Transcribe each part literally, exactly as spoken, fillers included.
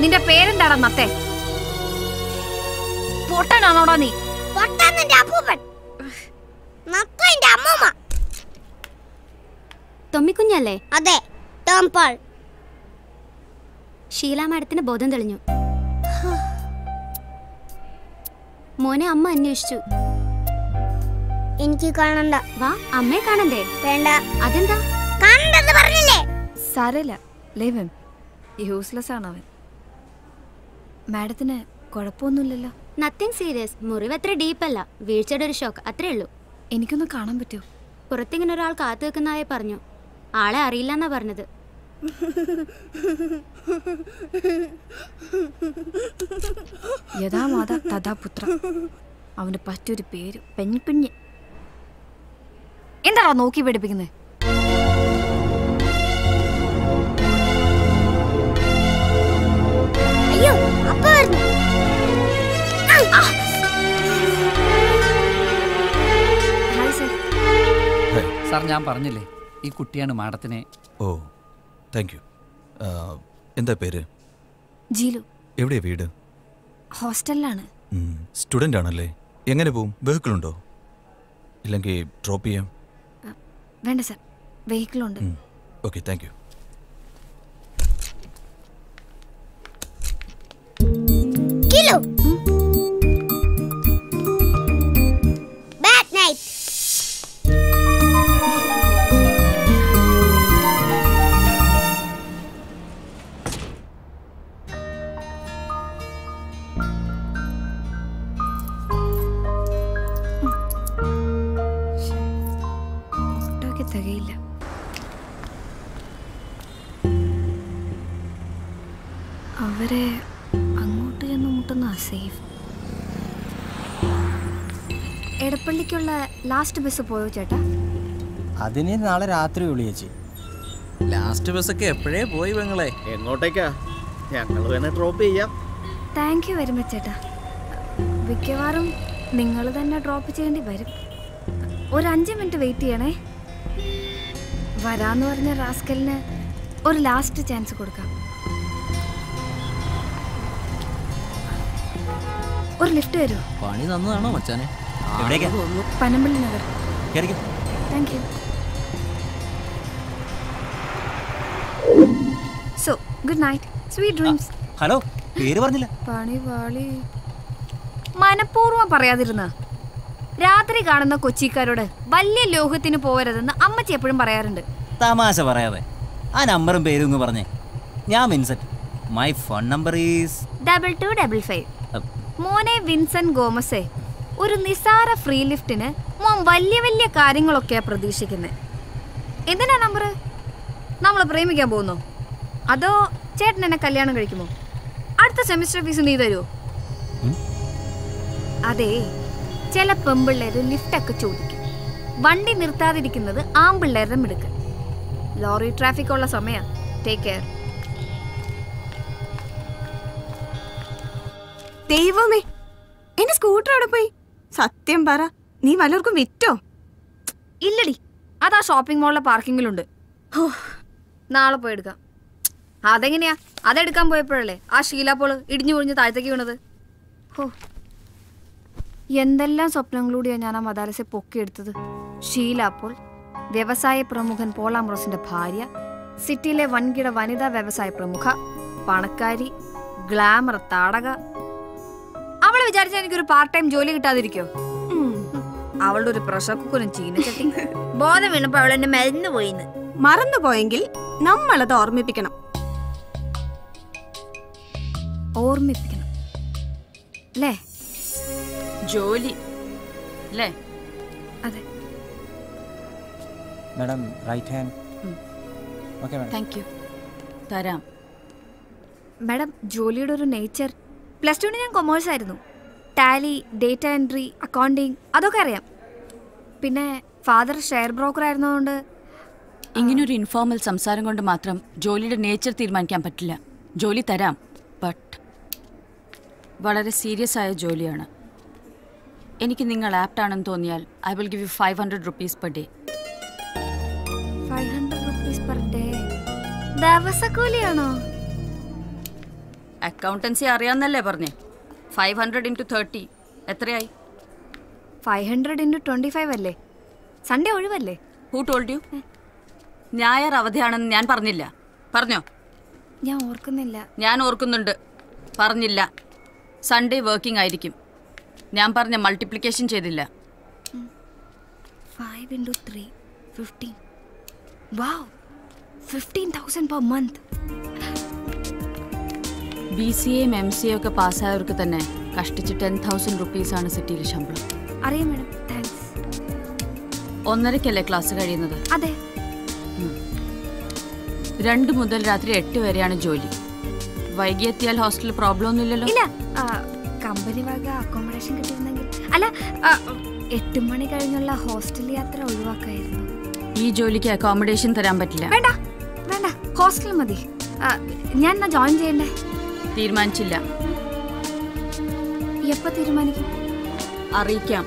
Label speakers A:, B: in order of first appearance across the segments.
A: നിന്റെ പേരെന്താടാ നത്തെ? പൊട്ടനാണോടാ നീ?
B: തൊമ്മിക്കുഞ്ഞല്ലേ?
C: അതെ, ടോം പോൾ.
B: ഷീല മാഡത്തിന് ബോധം തെളിഞ്ഞു. മോനെ അമ്മ അന്വേഷിച്ചു.
C: എനിക്ക് കാണണ്ട.
B: വാ, അമ്മയെ കാണണ്ടേ?
C: വേണ്ട.
B: അതെന്താ?
C: കാണണ്ടെന്ന് പറഞ്ഞില്ലേ?
A: സാരമില്ല, ലേവൻ യൂസ്ലെസ് ആണ് അവൻ. മാഡത്തിന് കുഴപ്പമൊന്നുമില്ലല്ലോ?
B: Nothing serious. മുറിവ് അത്ര ഡീപ്പല്ല, വീഴ്ചയുടെ ഒരു ഷോക്ക്, അത്രേ ഉള്ളൂ.
A: എനിക്കൊന്ന് കാണാൻ പറ്റുമോ?
B: പുറത്തിങ്ങനെ ഒരാൾ കാത്തു വെക്കുന്നതായി പറഞ്ഞു. ആളെ അറിയില്ലെന്നാ പറഞ്ഞത്.
A: യഥാ മാത തഥാ പുത്ര. അവന് പറ്റൊരു പേര് പെഞ്ഞിപ്പിഞ്ഞ്. എന്താണോ നോക്കി പഠിപ്പിക്കുന്നത്?
C: അയ്യോ, അപ്പ വരുന്നു.
A: Hi sir.
D: സാർ, ഞാൻ പറഞ്ഞില്ലേ ഈ കുട്ടിയാണ് മാഡത്തിനെ.
E: ഓ, താങ്ക് യു. എന്താ പേര്?
A: ജീലു.
E: എവിടെയാ വീട്?
A: ഹോസ്റ്റലിലാണ്.
E: സ്റ്റുഡൻ്റ് ആണല്ലേ? എങ്ങനെ പോവും? വെഹിക്കിൾ ഉണ്ടോ? ഇല്ലെങ്കിൽ ഡ്രോപ്പ് ചെയ്യാം?
A: വേണ്ട സർ, വെഹിക്കിളുണ്ട്.
E: Okay, thank you.
C: Kilo. Bad night.
A: തികയില്ല. അവരെ അങ്ങോട്ട് ചെന്ന് മുട്ടുന്ന സേഫ്. എടപ്പള്ളിക്കുള്ള ലാസ്റ്റ് ബസ് പോയോ ചേട്ടാ?
F: അതിന് നാളെ രാത്രി വിളിയേച്ചി.
G: ലാസ്റ്റ് ബസ്സൊക്കെ എപ്പോഴേ പോയി പെങ്ങളെ.
H: എങ്ങോട്ടേക്കാ? ഞങ്ങൾ വേണേ ഡ്രോപ്പ് ചെയ്യാം.
A: താങ്ക് യു വെരി മച്ച് ചേട്ടാ. മിക്കവാറും നിങ്ങൾ തന്നെ ഡ്രോപ്പ് ചെയ്യേണ്ടി വരും. ഒരു അഞ്ച് മിനിറ്റ് വെയിറ്റ് ചെയ്യണേ. വരാന്ന് പറഞ്ഞ റാസ്കലിന് ഒരു ലാസ്റ്റ് ചാൻസ് കൊടുക്കാം. ഒരു ലിഫ്റ്റ് തരൂ.
G: പണി തന്നതാണോ മച്ചാനെ?
A: Panampilly Nagar. Thank you. So good night, sweet dreams.
F: Hello, പേര് പറഞ്ഞില്ല.
A: പണി വാളി. മനഃപൂർവ്വം പറയാതിരുന്ന രാത്രി കാണുന്ന കൊച്ചിക്കാരോട് വലിയ ലോകത്തിന് പോകരുതെന്ന് അമ്മച്ചി എപ്പോഴും പറയാറുണ്ട്.
F: തമാശ പറയാതെ ആ നമ്പറും പേരും ഒന്ന് പറഞ്ഞേ. ഞാൻ Vincent. My phone number is
A: double two double five. മോനെ വിൻസെന്റ് ഗോമസേ, ഒരു നിസാര ഫ്രീ ലിഫ്റ്റിന് മോൻ വലിയ വലിയ കാര്യങ്ങളൊക്കെയാ പ്രതീക്ഷിക്കുന്നത്. എന്തിനാ നമ്പർ? നമ്മൾ പ്രേമിക്കാൻ പോകുന്നോ? അതോ ചേട്ടൻ എന്നെ കല്യാണം കഴിക്കുമോ? അടുത്ത സെമിസ്റ്റർ ഫീസ് നീ തരുമോ? അതെ, ചില പെമ്പിള്ളേര് ലിഫ്റ്റൊക്കെ ചോദിക്കും. വണ്ടി നിർത്താതിരിക്കുന്നത് ആമ്പിള്ളേരുടെ മിടുക്ക്. ലോറി ട്രാഫിക് ഉള്ള സമയം. Take care.
I: ദൈവമേ, എന്റെ സ്കൂട്ടർ അവിടെ പോയി? സത്യം പറ, നീ വല്ലവർക്കും വിറ്റോ?
A: ഇല്ലടി, അതാ ഷോപ്പിംഗ് മോളിലെ പാർക്കിങ്ങിലുണ്ട്. നാളെ പോയി എടുക്കാം. അതെങ്ങനെയാ? അതെടുക്കാൻ പോയപ്പോഴല്ലേ ആ ഷീലാപ്പോള് ഇടിഞ്ഞു പൊളിഞ്ഞ് താഴത്തേക്ക് വീണത്. ഹോ, എന്തെല്ലാം സ്വപ്നങ്ങളൂടെയാണ് ഞാൻ ആ മദാരസെ പൊക്കിയെടുത്തത്. ഷീലാപ്പോൾ വ്യവസായ പ്രമുഖൻ പോളാംബ്രോസിന്റെ ഭാര്യ, സിറ്റിയിലെ വൻകിട വനിതാ വ്യവസായ പ്രമുഖ, പണക്കാരി, ഗ്ലാമർ താടക. അവളെ വിചാരിച്ചാൽ എനിക്കൊരു പാർട്ട് ടൈം ജോലി കിട്ടാതിരിക്കോ? അവളുടെ ഒരു പ്രഷർ കുക്കറും ചീനച്ചട്ടി. ബോധം വീണപ്പോ അവൾ എന്നെ മരുന്ന് പോയിന്ന്.
I: മറന്നുപോയെങ്കിൽ നമ്മളത് ഓർമ്മിപ്പിക്കണം.
A: ഓർമ്മിപ്പിക്കണം അല്ലേ?
J: ജോലി അല്ലേ?
A: അതെ.
F: Madam right hand. Okay madam.
J: Thank you. തരാം.
A: മാഡം, ജോലിയുടെ ഒരു നേച്ചർ. പ്ലസ് ടുവിന് ഞാൻ കൊമേഴ്സ് ആയിരുന്നു. ടാലി, ഡേറ്റ എൻട്രി, അക്കൗണ്ടിങ് അതൊക്കെ അറിയാം. പിന്നെ ഫാദർ ഷെയർ ബ്രോക്കർ ആയിരുന്നതുകൊണ്ട്.
J: ഇങ്ങനൊരു ഇൻഫോർമൽ സംസാരം കൊണ്ട് മാത്രം ജോലിയുടെ നേച്ചർ തീരുമാനിക്കാൻ പറ്റില്ല. ജോലി തരാം, ബട്ട് വളരെ സീരിയസ് ആയ ജോലിയാണ്. എനിക്ക് നിങ്ങൾ ആപ്റ്റാണെന്ന് തോന്നിയാൽ I will give you five hundred rupees per day.
A: Five hundred rupees per day ദിവസക്കൂലിയാണോ?
J: അക്കൗണ്ടൻസി അറിയാമെന്നല്ലേ പറഞ്ഞേ? ഫൈവ് ഹൺഡ്രഡ് ഇൻറ്റു തേർട്ടി എത്രയായി?
A: Five hundred into twenty five അല്ലേ? സൺഡേ ഒഴിവല്ലേ?
J: Who told you? ഞായർ അവധിയാണെന്ന് ഞാൻ പറഞ്ഞില്ല. പറഞ്ഞോ?
A: ഞാൻ ഓർക്കുന്നില്ല.
J: ഞാൻ ഓർക്കുന്നുണ്ട്. പറഞ്ഞില്ല. സൺഡേ വർക്കിംഗ് ആയിരിക്കും. ഞാൻ പറഞ്ഞ മൾട്ടിപ്ലിക്കേഷൻ ചെയ്തില്ല.
A: Five into three fifteen. Wow, fifteen thousand per month.
J: B C എയും എം സി എ ഒക്കെ പാസ്സായവർക്ക് തന്നെ കഷ്ടിച്ച് ടെൻ തൗസൻഡ് റുപ്പീസാണ് സിറ്റിയിൽ ശമ്പളം.
A: അറിയാം മാഡം, താങ്ക്സ്.
J: ഒന്നരക്കല്ലേ ക്ലാസ് കഴിയുന്നത്?
A: അതെ.
J: രണ്ട് മുതൽ രാത്രി എട്ട് വരെയാണ് ജോലി. വൈകി എത്തിയാൽ ഹോസ്റ്റലിൽ പ്രോബ്ലം ഒന്നുമില്ലല്ലോ?
A: ഇല്ല, കമ്പനി വക അക്കോമഡേഷൻ കിട്ടിയിരുന്നെങ്കിൽ. അല്ല, എട്ട് മണി കഴിഞ്ഞുള്ള ഹോസ്റ്റൽ യാത്ര ഒഴിവാക്കായിരുന്നു.
J: ഈ ജോലിക്ക് അക്കോമഡേഷൻ തരാൻ പറ്റില്ല.
A: വേണ്ട വേണ്ട, ഹോസ്റ്റൽ മതി. ഞാൻ എന്നാ ജോയിൻ ചെയ്യണ്ടേ?
J: തീരുമാനിച്ചില്ല.
A: എപ്പോ തീരുമാനിക്കും?
J: അറിയിക്കാം.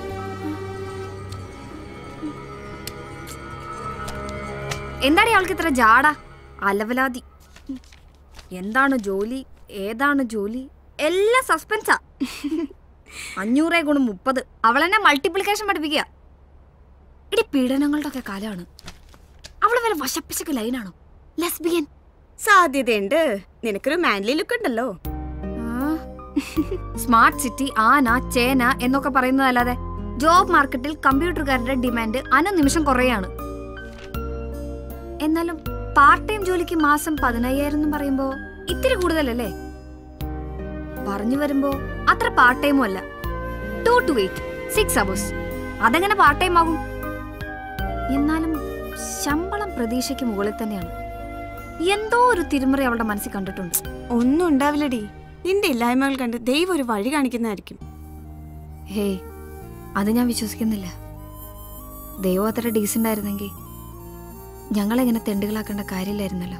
A: എന്താണ് അവൾക്ക് ഇത്ര ജാട? അലവലാതി. എന്താണ് ജോലി, ഏതാണ് ജോലി, എല്ലാം സസ്പെൻസാ. അഞ്ഞൂറേ ഗുണം മുപ്പത്. അവളെന്നെ മൾട്ടിപ്ലിക്കേഷൻ പഠിപ്പിക്കുക. ഇടി പീഡനങ്ങളുടെ ഒക്കെ കാലമാണ്. അവള് വല്ല വശപ്പിശക്ക് ലൈനാണോ? ലെസ്ബിയൻ
I: സാധ്യതയുണ്ട്. നിനക്കൊരു മാൻലി ലുക്ക് ഉണ്ടല്ലോ.
A: സ്മാർട്ട് സിറ്റി, ആന, ചേന എന്നൊക്കെ പറയുന്നതല്ലാതെ ജോബ് മാർക്കറ്റിൽ കമ്പ്യൂട്ടറുകാരുടെ ഡിമാൻഡ് അനുനിമിഷം കുറയാണ്. എന്നാലും പാർട്ട് ടൈം ജോലിക്ക് മാസം പതിനയ്യായിരം എന്ന് പറയുമ്പോ ഇത്തിരി കൂടുതലല്ലേ? പറഞ്ഞു വരുമ്പോ അത്ര പാർട്ട് ടൈമും അല്ല. Two to eight six hours. അതെങ്ങനെ പാർട്ട് ടൈം ആകും? എന്നാലും ശമ്പളം പ്രതീക്ഷയ്ക്ക് മുകളിൽ തന്നെയാണ്. എന്തോ ഒരു തിരുമറി അവളുടെ മനസ്സിൽ കണ്ടിട്ടുണ്ട്.
I: ഒന്നും ഉണ്ടാവില്ലടി. നിന്റെ ഇല്ലായ്മകൾ കണ്ട് ദൈവം ഒരു വഴി കാണിക്കുന്നതായിരിക്കും.
A: ഹേയ്, അത് ഞാൻ വിശ്വസിക്കുന്നില്ല. ദൈവം അത്ര ഡീസന്റ് ആയിരുന്നെങ്കിൽ ഞങ്ങളെങ്ങനെ തെണ്ടുകളാക്കേണ്ട കാര്യമില്ലായിരുന്നല്ലോ.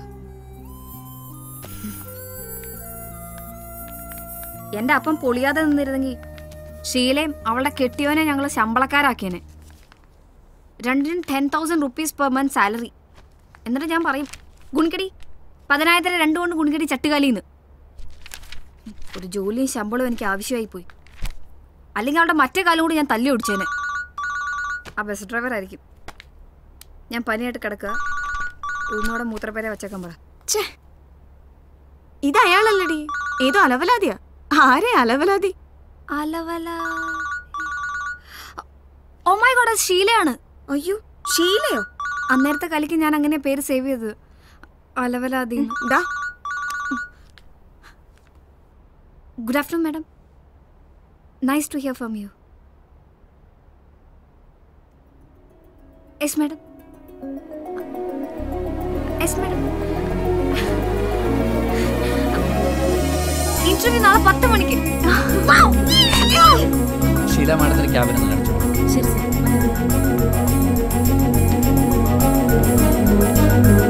A: എന്റെ അപ്പം പൊളിയാതെ നിന്നിരുന്നെങ്കിൽ ഷീലയും അവളുടെ കെട്ടിയോനെ ഞങ്ങൾ ശമ്പളക്കാരാക്കിയേനെ. രണ്ടിനും ten thousand rupees per month salary. എന്നിട്ട് ഞാൻ പറയും, ഗുണിക്കടി പതിനായിരത്തിന് രണ്ടു കൊണ്ട് ഗുണിക്കടി ചട്ടുകാലിന്ന്. ഒരു ജോലിയും ശമ്പളവും എനിക്ക് ആവശ്യമായി പോയി. അല്ലെങ്കിൽ അവളുടെ മറ്റേ കാലം കൂടി ഞാൻ തല്ലി ഓടിച്ചേനെ. ആ ബസ് ഡ്രൈവർ ആയിരിക്കും. ഞാൻ പനിയായിട്ട് കിടക്കുക. ഉന്നോടെ മൂത്രപ്പേരെ വെച്ചേക്കാൻ പറ.
I: ഇത് അയാളല്ലടി, ഏതോ അലവലാതിയാ. ആരെ അലവലാതി?
A: അലവല. ഓ മൈ ഗോഡ്, അത് ഷീലയാണ്.
I: അയ്യോ, ഷീലയോ?
A: അന്നേരത്തെ കളിക്ക് ഞാൻ അങ്ങനെ പേര് സേവ് ചെയ്തത്. അലവലാതി. Good afternoon madam. Nice to hear from you. Yes madam. Yes madam. Interview നാളെ പത്ത് മണിക്ക്.
D: ഷീല മാഡത്തിന് ക്യാബിനൊന്ന് കാണിച്ചു.
A: ശരി ശരി.